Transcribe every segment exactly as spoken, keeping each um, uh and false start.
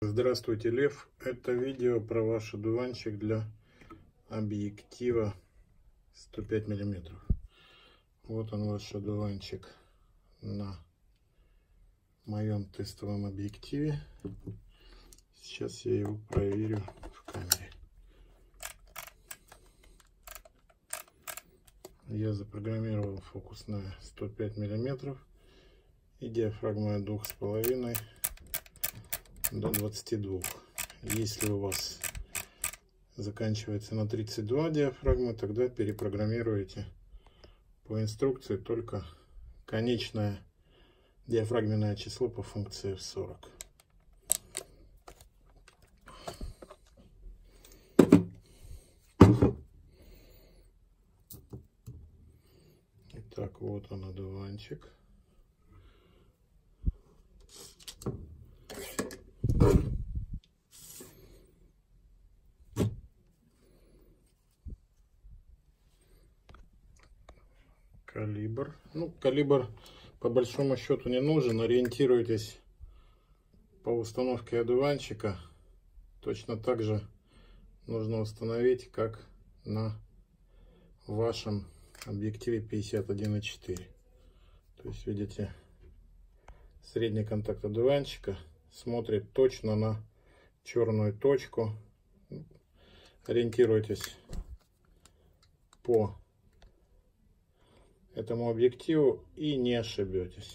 Здравствуйте, Лев. Это видео про ваш одуванчик для объектива сто пять миллиметров. Вот он, ваш одуванчик на моем тестовом объективе. Сейчас я его проверю в камере. Я запрограммировал фокус на сто пять миллиметров и диафрагмой от двух с половиной до двадцати двух. Если у вас заканчивается на тридцать два диафрагмы, тогда перепрограммируете по инструкции только конечное диафрагменное число по функции эф сорок. Итак, вот он, одуванчик. Калибр. Ну, калибр по большому счету не нужен. Ориентируйтесь по установке одуванчика. Точно так же нужно установить, как на вашем объективе пятьдесят один и четыре. То есть, видите, средний контакт одуванчика смотрит точно на черную точку. Ориентируйтесь по этому объективу и не ошибетесь.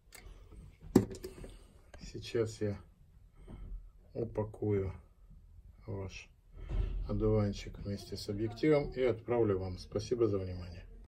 Сейчас я упакую ваш одуванчик вместе с объективом и отправлю вам. Спасибо за внимание.